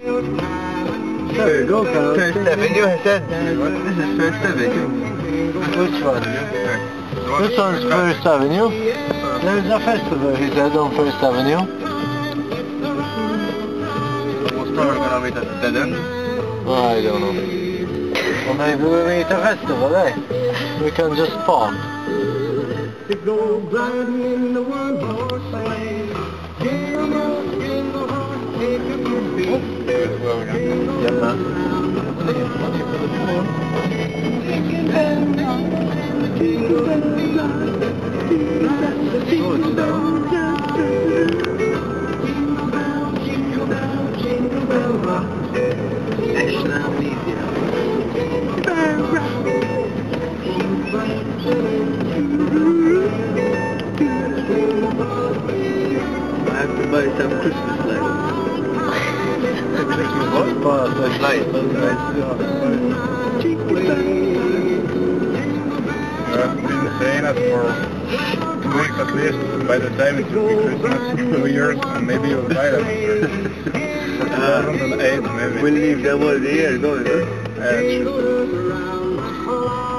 There you go, Carl. First Avenue, I said. This is First Avenue. Which one? This one's First Avenue. There's a festival, he said, on First Avenue. Most probably gonna meet at the dead end. Oh, I don't know. Or maybe we meet a festival, eh? We can just park. To go riding in the one-horse sleigh. Jingle, jingle, horse, take a good beat. Yeah, man. Money for the poor. Jingle bells, jingle bells, jingle bells, jingle bells, jingle bell rock. National media. I have to buy some Christmas lights. Christmas what? Lights. I've been saying that for 2 weeks at least. By the time it will be Christmas, 2 years, and maybe you'll buy them. 2008 maybe. We'll leave them all the year, don't we? Yeah, true.